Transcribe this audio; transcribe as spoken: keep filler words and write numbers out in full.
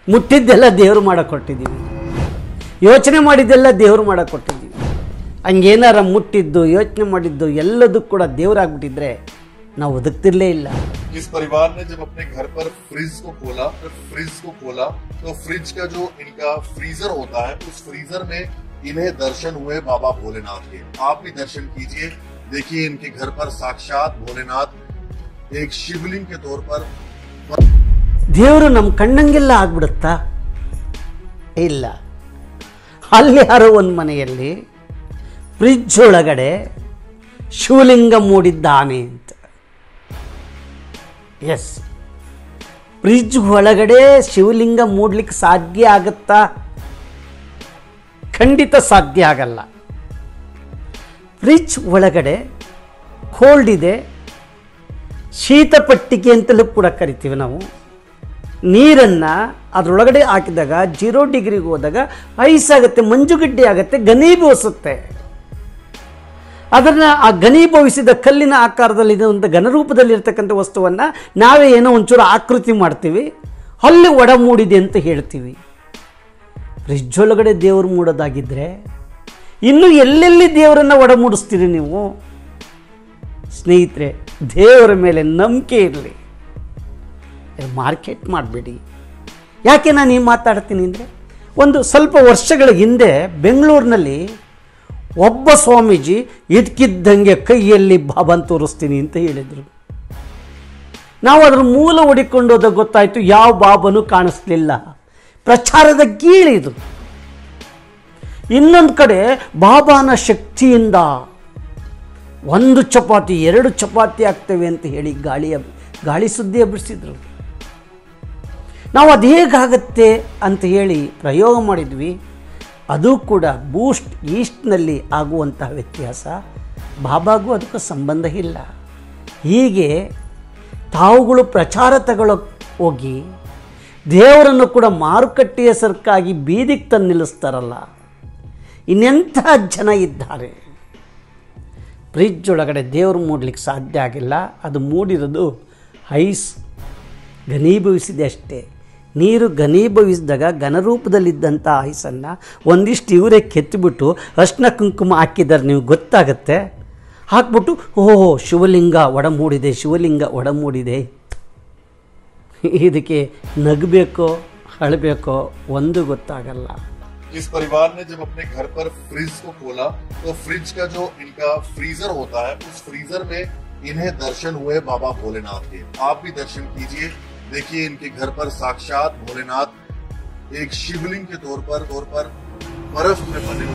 ಮುಟ್ಟಿದ್ದೆಲ್ಲ ದೇವರು ಮಾಡಕ್ಕೆ ಕೊಟ್ಟಿದ್ದೀವಿ, ಯೋಚನೆ ಮಾಡಿದ್ದೆಲ್ಲ ದೇವರು ಮಾಡಕ್ಕೆ ಕೊಟ್ಟಿದ್ದೀವಿ. ಹಂಗೇನಾರ ಮುಟ್ಟಿದ್ದು ಯೋಚನೆ ಮಾಡಿದ್ದು ಎಲ್ಲದೂ ಕೂಡ ದೇವರಾಗ್ಬಿಟ್ಟಿದ್ರೆ ನಾವು ಬದುಕ್ತಿರ್ಲೇ ಇಲ್ಲ. इस परिवार ने जब अपने घर पर फ्रिज को खोला फ्रिज को खोला तो फ्रिज का जो इनका फ्रीजर होता है उस फ्रीजर में इन्हें दर्शन हुए बाबा भोलेनाथ के। आप भी दर्शन कीजिए, देखिए इनके घर पर साक्षात भोलेनाथ एक शिवलिंग के तौर पर। ದೇವರು ನಮ್ಮ ಕಣ್ಣಂಗೆಲ್ಲ ಆಗ್ಬಿಡುತ್ತಾ? ಇಲ್ಲ. ಅಲ್ಲಿ ಯಾರೋ ಒಂದು ಮನೆಯಲ್ಲಿ ಫ್ರಿಜ್ ಒಳಗಡೆ ಶಿವಲಿಂಗ ಮೂಡಿದ್ದಾನೆ ಅಂತ. ಎಸ್, ಫ್ರಿಜ್ ಒಳಗಡೆ ಶಿವಲಿಂಗ ಮೂಡ್ಲಿಕ್ಕೆ ಸಾಧ್ಯ ಆಗುತ್ತಾ? ಖಂಡಿತ ಸಾಧ್ಯ ಆಗಲ್ಲ. ಫ್ರಿಜ್ ಒಳಗಡೆ ಕೋಲ್ಡ್ ಇದೆ, ಶೀತಪಟ್ಟಿಗೆ ಅಂತಲೂ ಕೂಡ ಕರಿತೀವಿ ನಾವು. ನೀರನ್ನು ಅದರೊಳಗಡೆ ಹಾಕಿದಾಗ ಜೀರೋ ಡಿಗ್ರಿಗೆ ಹೋದಾಗ ಐಸ್ ಆಗುತ್ತೆ, ಮಂಜುಗಡ್ಡೆ ಆಗುತ್ತೆ, ಘನೀಭವಿಸುತ್ತೆ. ಅದನ್ನು ಆ ಘನೀಭವಿಸಿದ ಕಲ್ಲಿನ ಆಕಾರದಲ್ಲಿ ಒಂದು ಘನರೂಪದಲ್ಲಿರ್ತಕ್ಕಂಥ ವಸ್ತುವನ್ನು ನಾವೇ ಏನೋ ಒಂಚೂರು ಆಕೃತಿ ಮಾಡ್ತೀವಿ, ಅಲ್ಲಿ ಒಡ ಮೂಡಿದೆ ಅಂತ ಹೇಳ್ತೀವಿ. ಫ್ರಿಜ್ ಒಳಗಡೆ ದೇವರು ಮೂಡೋದಾಗಿದ್ದರೆ ಇನ್ನು ಎಲ್ಲೆಲ್ಲಿ ದೇವರನ್ನು ಒಡ ಮೂಡಿಸ್ತೀರಿ ನೀವು? ಸ್ನೇಹಿತರೆ, ದೇವರ ಮೇಲೆ ನಂಬಿಕೆ ಇರಲಿ, ಮಾರ್ಕೆಟ್ ಮಾಡಬೇಡಿ. ಯಾಕೆ ನಾನು ಈ ಮಾತಾಡ್ತೀನಿ ಅಂದರೆ, ಒಂದು ಸ್ವಲ್ಪ ವರ್ಷಗಳ ಹಿಂದೆ ಬೆಂಗಳೂರಿನಲ್ಲಿ ಒಬ್ಬ ಸ್ವಾಮೀಜಿ ಇದ್ಕಿದ್ದಂಗೆ ಕೈಯಲ್ಲಿ ಬಾಬಾನ್ ತೋರಿಸ್ತೀನಿ ಅಂತ ಹೇಳಿದರು. ನಾವು ಅದರ ಮೂಲ ಹುಡಿಕೊಂಡು ಹೋದಾಗ ಗೊತ್ತಾಯಿತು ಯಾವ ಬಾಬನೂ ಕಾಣಿಸ್ಲಿಲ್ಲ. ಪ್ರಚಾರದ ಗೀಳಿದು. ಇನ್ನೊಂದು ಕಡೆ ಬಾಬಾನ ಶಕ್ತಿಯಿಂದ ಒಂದು ಚಪಾತಿ ಎರಡು ಚಪಾತಿ ಆಗ್ತವೆ ಅಂತ ಹೇಳಿ ಗಾಳಿಯ ಗಾಳಿ ಸುದ್ದಿ ಹಬ್ಬಿಸಿದ್ರು. ನಾವು ಅದು ಹೇಗಾಗತ್ತೆ ಅಂತ ಹೇಳಿ ಪ್ರಯೋಗ ಮಾಡಿದ್ವಿ. ಅದು ಕೂಡ ಬೂಸ್ಟ್ ಈಸ್ಟ್ನಲ್ಲಿ ಆಗುವಂತಹ ವ್ಯತ್ಯಾಸ, ಬಾಬಾಗೂ ಅದಕ್ಕೂ ಸಂಬಂಧ ಇಲ್ಲ. ಹೀಗೆ ತಾವುಗಳು ಪ್ರಚಾರ ತಗೊಳ್ಳೋಕೆ ಹೋಗಿ ದೇವರನ್ನು ಕೂಡ ಮಾರುಕಟ್ಟೆಯ ಸರ್ಕಾಗಿ ಬೀದಿಗೆ ತಂದು ನಿಲ್ಲಿಸ್ತಾರಲ್ಲ, ಇನ್ನೆಂಥ ಜನ ಇದ್ದಾರೆ. ಫ್ರಿಜ್ ಒಳಗಡೆ ದೇವರು ಮೂಡಲಿಕ್ಕೆ ಸಾಧ್ಯ ಆಗಿಲ್ಲ. ಅದು ಮೂಡಿರೋದು ಐಸ್ ಘನೀಭವಿಸಿದೆ ಅಷ್ಟೇ. ನೀರು ಘನೀಭವಿಸಿದಾಗ ಘನರೂಪದಲ್ಲಿದ್ದಂಥ ಐಸನ್ನು ಒಂದಿಷ್ಟು ಇವರೇ ಕೆತ್ತಿಬಿಟ್ಟು ಅರ್ಶಿನ ಕುಂಕುಮ ಹಾಕಿದ್ದಾರೆ, ನೀವು ಗೊತ್ತಾಗತ್ತೆ. ಹಾಕ್ಬಿಟ್ಟು ಓಹೋ ಶಿವಲಿಂಗ ಒಡ ಮೂಡಿದೆ, ಶಿವಲಿಂಗ ಒಡ ಮೂಡಿದೆ. ಇದಕ್ಕೆ ನಗಬೇಕೋ ಅಳಬೇಕೋ ಒಂದು ಗೊತ್ತಾಗಲ್ಲ. इस परिवार ने जब अपने घर पर फ्रिज को खोला तो फ्रिज का जो इनका फ्रीजर होता है उस फ्रीजर में इन्हें दर्शन हुए बाबा भोलेनाथ के। आप भी दर्शन कीजिए, देखिए इनके घर पर साक्षात भोलेनाथ एक शिवलिंग के तौर पर तौर पर बर्फ में बने